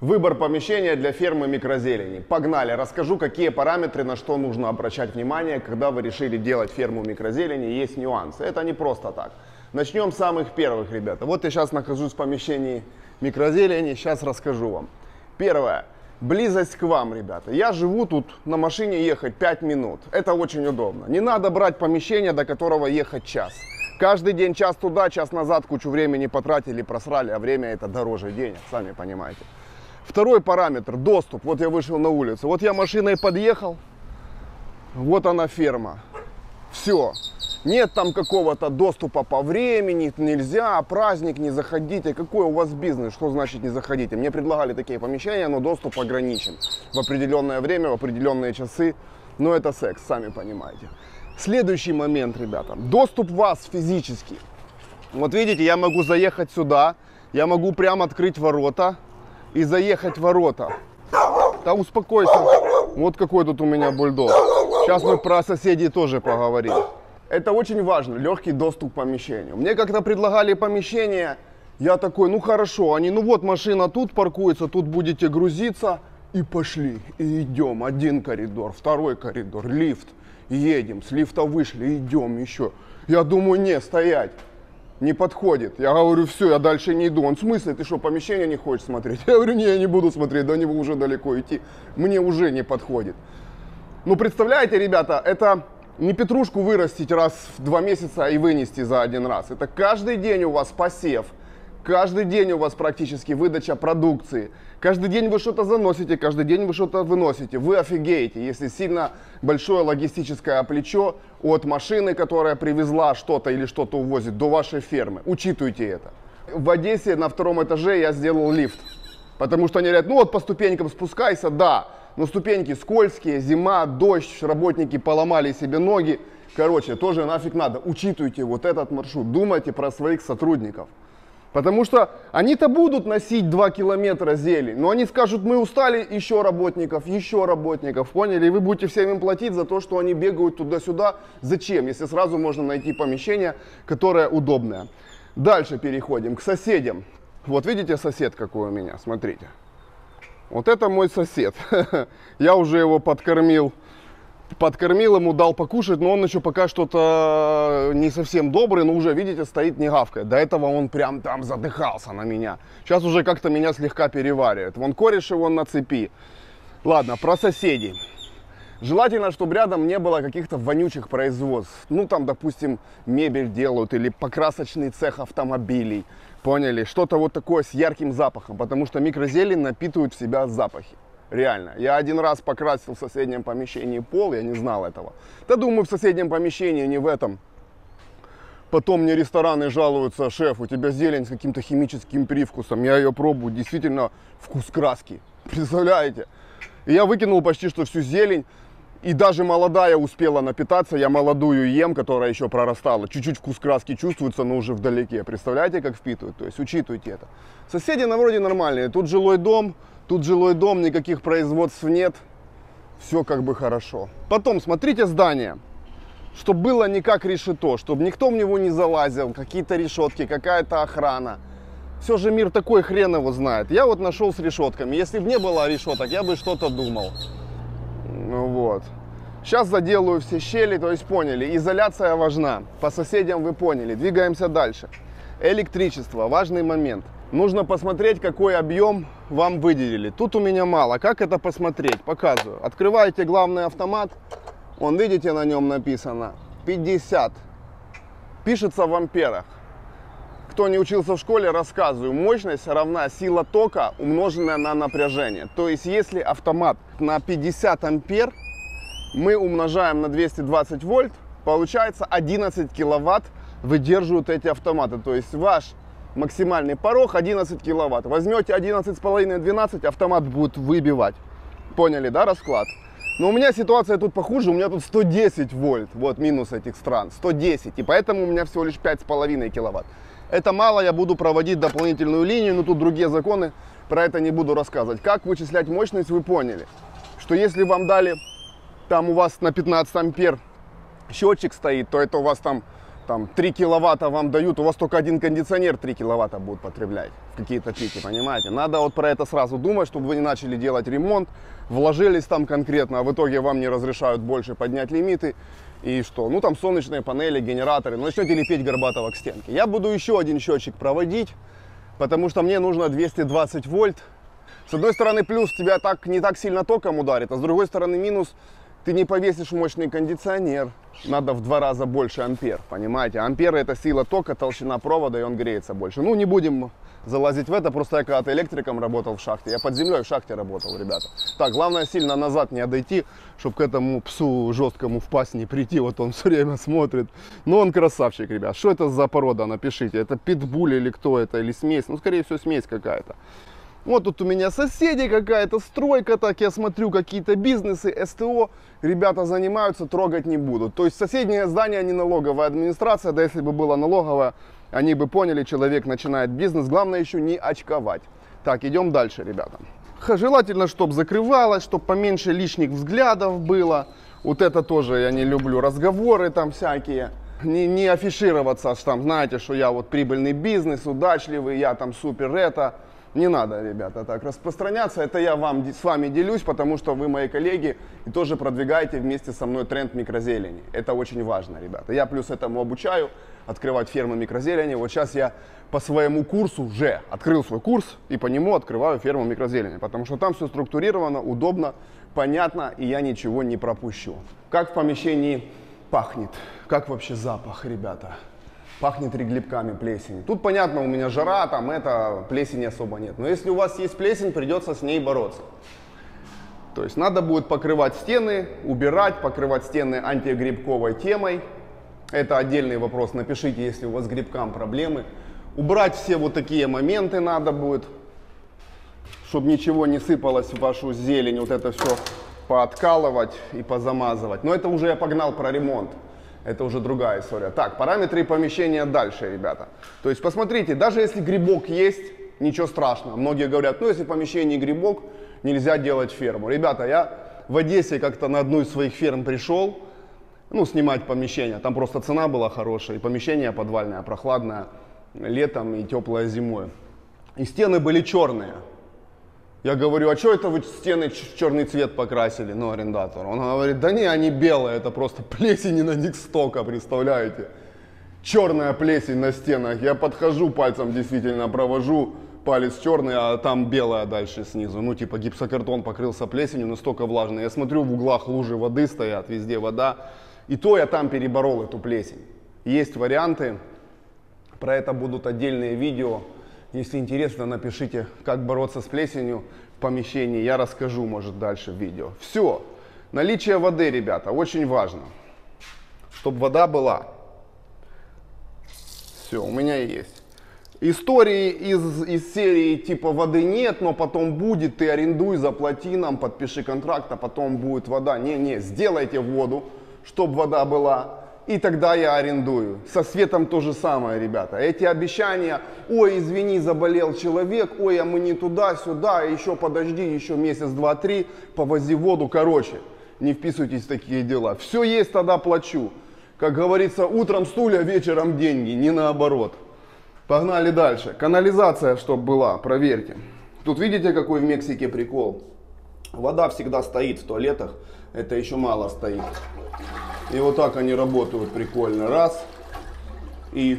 Выбор помещения для фермы микрозелени. Погнали, расскажу, какие параметры, на что нужно обращать внимание, когда вы решили делать ферму микрозелени. Есть нюансы, это не просто так. Начнем с самых первых, ребята. Вот я сейчас нахожусь в помещении микрозелени, сейчас расскажу вам. Первое. Близость к вам, ребята. Я живу тут, на машине ехать 5 минут. Это очень удобно. Не надо брать помещение, до которого ехать час. Каждый день час туда, час назад, кучу времени потратили, просрали, а время это дороже денег, сами понимаете. Второй параметр – доступ. Вот я вышел на улицу, вот я машиной подъехал, вот она ферма. Все. Нет там какого-то доступа по времени, нельзя, праздник, не заходите. Какой у вас бизнес, что значит не заходите? Мне предлагали такие помещения, но доступ ограничен. В определенное время, в определенные часы. Но это секс, сами понимаете. Следующий момент, ребята. Доступ вас физически. Вот видите, я могу заехать сюда, я могу прямо открыть ворота и заехать в ворота. Да успокойся. Вот какой тут у меня бульдог. Сейчас мы про соседей тоже поговорим. Это очень важно, легкий доступ к помещению. Мне как-то предлагали помещение, я такой, ну хорошо, они, ну вот машина тут паркуется, тут будете грузиться. И пошли, и идем. Один коридор, второй коридор, лифт. Едем, с лифта вышли, идем еще. Я думаю, не, стоять. Не подходит. Я говорю, все, я дальше не иду. Он, в смысле, ты что, помещение не хочешь смотреть? Я говорю, не, я не буду смотреть, до него уже далеко идти. Мне уже не подходит. Ну, представляете, ребята, это не петрушку вырастить раз в 2 месяца и вынести за один раз. Это каждый день у вас посев. Каждый день у вас практически выдача продукции. Каждый день вы что-то заносите, каждый день вы что-то выносите. Вы офигеете, если сильно большое логистическое плечо от машины, которая привезла что-то или что-то увозит, до вашей фермы. Учитывайте это. В Одессе на 2-м этаже я сделал лифт. Потому что они говорят, ну вот по ступенькам спускайся, да. Но ступеньки скользкие, зима, дождь, работники поломали себе ноги. Короче, тоже нафиг надо. Учитывайте вот этот маршрут. Думайте про своих сотрудников. Потому что они-то будут носить 2 километра зелень, но они скажут, мы устали, еще работников, поняли? И вы будете всем им платить за то, что они бегают туда-сюда. Зачем, если сразу можно найти помещение, которое удобное. Дальше переходим к соседям. Вот видите сосед какой у меня, смотрите. Вот это мой сосед. Я уже его подкормил ему, дал покушать, но он еще пока что-то не совсем добрый, но уже, видите, стоит не гавкает. До этого он прям там задыхался на меня. Сейчас уже как-то меня слегка переваривает. Вон кореш его на цепи. Ладно, про соседей. Желательно, чтобы рядом не было каких-то вонючих производств. Ну, там, допустим, мебель делают или покрасочный цех автомобилей. Поняли? Что-то вот такое с ярким запахом, потому что микрозелень напитывает в себя запахи. Реально. Я один раз покрасил в соседнем помещении пол, я не знал этого. Да думаю, в соседнем помещении, не в этом. Потом мне рестораны жалуются, шеф, у тебя зелень с каким-то химическим привкусом. Я ее пробую, действительно вкус краски. Представляете? И я выкинул почти что всю зелень. И даже молодая успела напитаться, я молодую ем, которая еще прорастала. Чуть-чуть вкус краски чувствуется, но уже вдалеке. Представляете, как впитывают? То есть учитывайте это. Соседи на вроде нормальные. Тут жилой дом, никаких производств нет. Все как бы хорошо. Потом смотрите здание. Чтобы было не как решето, чтобы никто в него не залазил. Какие-то решетки, какая-то охрана. Все же мир такой, хрен его знает. Я вот нашел с решетками. Если бы не было решеток, я бы что-то думал. Ну вот. Сейчас заделаю все щели, то есть поняли. Изоляция важна. По соседям вы поняли. Двигаемся дальше. Электричество. Важный момент. Нужно посмотреть, какой объем вам выделили. Тут у меня мало. Как это посмотреть? Показываю. Открываете главный автомат. Вон, видите, на нем написано 50. Пишется в амперах. Кто не учился в школе, рассказываю. Мощность равна сила тока, умноженная на напряжение. То есть, если автомат на 50 ампер, мы умножаем на 220 вольт, получается 11 киловатт выдерживают эти автоматы. То есть, ваш максимальный порог 11 киловатт. Возьмете 11,5-12, автомат будет выбивать. Поняли, да, расклад? Но у меня ситуация тут похуже, у меня тут 110 вольт. Вот минус этих стран, 110. И поэтому у меня всего лишь 5,5 киловатт. Это мало, я буду проводить дополнительную линию, но тут другие законы, про это не буду рассказывать. Как вычислять мощность, вы поняли. Что если вам дали, там у вас на 15 ампер счетчик стоит, то это у вас там там 3 киловатта вам дают, у вас только один кондиционер 3 киловатта будет потреблять в какие-то пики, понимаете? Надо вот про это сразу думать, чтобы вы не начали делать ремонт, вложились там конкретно, а в итоге вам не разрешают больше поднять лимиты. И что? Ну там солнечные панели, генераторы, начнете лепить горбатого к стенке. Я буду еще один счетчик проводить, потому что мне нужно 220 вольт. С одной стороны плюс, тебя не так сильно током ударит, а с другой стороны минус, ты не повесишь мощный кондиционер. Надо в 2 раза больше ампер, понимаете? Ампер — это сила тока, толщина провода, и он греется больше. Ну, не будем залазить в это, просто я когда-то электриком работал в шахте. Я под землей в шахте работал, ребята. Так, главное сильно назад не отойти, чтобы к этому псу жесткому в пасть не прийти. Вот он все время смотрит. Но он красавчик, ребят. Что это за порода, напишите. Это питбуль или кто это, или смесь? Ну, скорее всего, смесь какая-то. Вот тут у меня соседи, какая-то стройка, так я смотрю, какие-то бизнесы, СТО. Ребята занимаются, трогать не будут. То есть соседнее здание не налоговая администрация, да если бы было налоговая, они бы поняли, человек начинает бизнес. Главное еще не очковать. Так, идем дальше, ребята. Желательно, чтобы закрывалось, чтобы поменьше лишних взглядов было. Вот это тоже я не люблю, разговоры там всякие. Не афишироваться, там, знаете, что я вот прибыльный бизнес, удачливый, я там супер это. Не надо, ребята, так распространяться. Это я с вами делюсь, потому что вы мои коллеги и тоже продвигаете вместе со мной тренд микрозелени. Это очень важно, ребята. Я плюс этому обучаю открывать фермы микрозелени. Вот сейчас я по своему курсу уже открыл свой курс и по нему открываю ферму микрозелени, потому что там все структурировано, удобно, понятно, и я ничего не пропущу. Как в помещении пахнет? Как вообще запах, ребята? Пахнет грибками плесени. Тут понятно, у меня жара, там плесени особо нет. Но если у вас есть плесень, придется с ней бороться. То есть надо будет покрывать стены, убирать, покрывать стены антигрибковой темой. Это отдельный вопрос. Напишите, если у вас с грибкам проблемы. Убрать все вот такие моменты надо будет, чтобы ничего не сыпалось в вашу зелень. Вот это все пооткалывать и позамазывать. Но это уже я погнал про ремонт. Это уже другая история. Так, параметры помещения дальше, ребята. То есть посмотрите, даже если грибок есть, ничего страшного. Многие говорят, ну если в помещении грибок, нельзя делать ферму. Ребята, я в Одессе как-то на одну из своих ферм пришел, ну, снимать помещение. Там просто цена была хорошая, и помещение подвальное, прохладное летом и теплое зимой. И стены были черные. Я говорю, а что это вы стены в черный цвет покрасили, ну, арендатор? Он говорит, да не, они белые, это просто плесень на них столько, представляете? Черная плесень на стенах. Я подхожу, пальцем действительно провожу, палец черный, а там белая дальше снизу. Ну, типа гипсокартон покрылся плесенью, настолько влажный. Я смотрю, в углах лужи воды стоят, везде вода. И то я там переборол эту плесень. Есть варианты, про это будут отдельные видео. Если интересно, напишите, как бороться с плесенью в помещении. Я расскажу, может, дальше в видео. Все. Наличие воды, ребята, очень важно. Чтобы вода была. Все, у меня есть. Истории из серии типа воды нет, но потом будет, ты арендуй, заплати нам, подпиши контракт, а потом будет вода. Не, сделайте воду, чтобы вода была. И тогда я арендую. Со светом то же самое, ребята. Эти обещания, ой, извини, заболел человек, ой, а мы не туда-сюда, еще подожди, еще месяц, два, три, повози воду. Короче, не вписывайтесь в такие дела. Все есть, тогда плачу. Как говорится, утром стулья, вечером деньги, не наоборот. Погнали дальше. Канализация, чтобы была, проверьте. Тут видите, какой в Мексике прикол? Вода всегда стоит в туалетах, это еще мало стоит. И вот так они работают прикольно. Раз. И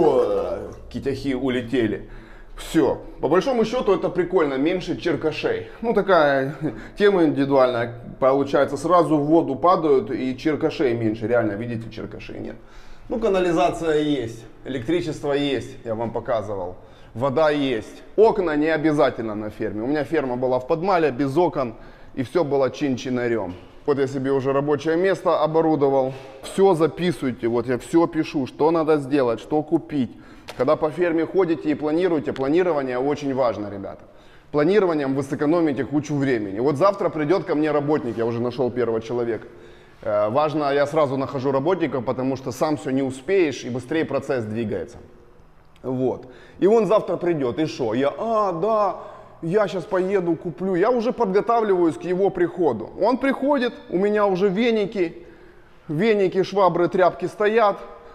китяхи улетели. Все. По большому счету это прикольно. Меньше черкашей. Ну такая тема индивидуальная. Получается, сразу в воду падают и черкашей меньше. Реально, видите, черкашей нет. Ну, канализация есть. Электричество есть. Я вам показывал. Вода есть. Окна не обязательно на ферме. У меня ферма была в подмале, без окон. И все было чин-чинарем. Вот я себе уже рабочее место оборудовал. Все записывайте, вот я все пишу, что надо сделать, что купить. Когда по ферме ходите и планируете, планирование очень важно, ребята. Планированием вы сэкономите кучу времени. Вот завтра придет ко мне работник, я уже нашел первого человека. Важно, я сразу нахожу работников, потому что сам все не успеешь и быстрее процесс двигается. Вот. И он завтра придет, и что? Я сейчас поеду, куплю. Я уже подготавливаюсь к его приходу. Он приходит, у меня уже веники, швабры, тряпки стоят.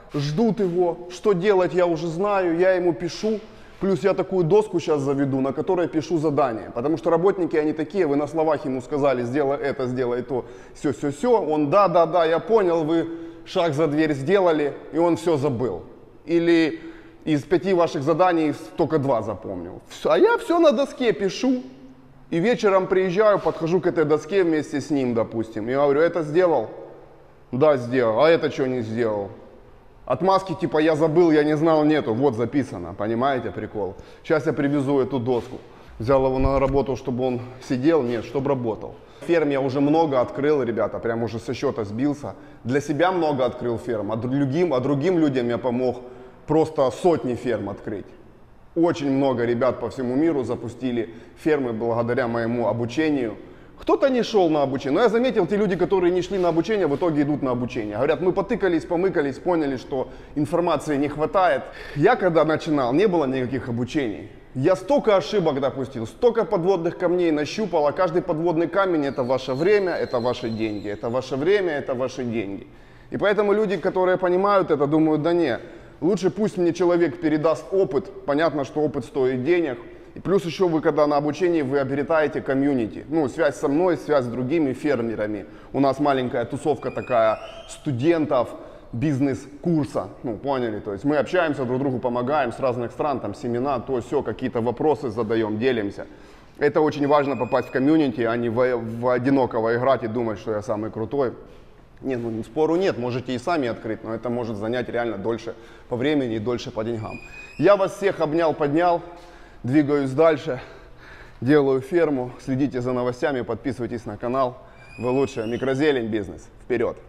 ждут его, что делать я уже знаю, я ему пишу. Плюс я такую доску сейчас заведу, на которой пишу задания. Потому что работники, они такие, вы на словах ему сказали, сделай это, сделай то, все. Он, да, я понял, вы шаг за дверь сделали, и он все забыл. Или из 5 ваших заданий только 2 запомнил. А я все на доске пишу. И вечером приезжаю, подхожу к этой доске вместе с ним, допустим. И говорю, это сделал? Да, сделал. А это что не сделал? Отмазки типа я забыл, я не знал, нету. Вот записано, понимаете прикол? Сейчас я привезу эту доску. Взял его на работу, чтобы он сидел? Нет, чтобы работал. Ферм я уже много открыл, ребята, прям уже со счета сбился. Для себя много открыл ферм, а другим людям я помог просто сотни ферм открыть. Очень много ребят по всему миру запустили фермы благодаря моему обучению. Кто-то не шел на обучение, но я заметил, те люди, которые не шли на обучение, в итоге идут на обучение. Говорят, мы потыкались, помыкались, поняли, что информации не хватает. Я когда начинал, не было никаких обучений. Я столько ошибок допустил, столько подводных камней нащупал, а каждый подводный камень это ваше время, это ваши деньги, это ваше время, это ваши деньги. И поэтому люди, которые понимают это, думают, да не, лучше пусть мне человек передаст опыт, понятно, что опыт стоит денег. И плюс еще вы, когда на обучении, вы обретаете комьюнити, ну, связь со мной, связь с другими фермерами. У нас маленькая тусовка такая студентов бизнес-курса, ну, поняли, то есть мы общаемся, друг другу помогаем с разных стран, там, семена, то, все, какие-то вопросы задаем, делимся. Это очень важно попасть в комьюнити, а не в одинокого играть и думать, что я самый крутой. Нет, ну, спору нет, можете и сами открыть, но это может занять реально дольше по времени и дольше по деньгам. Я вас всех обнял, поднял. Двигаюсь дальше, делаю ферму, следите за новостями, подписывайтесь на канал. Вы лучшие, микрозелень бизнес. Вперед!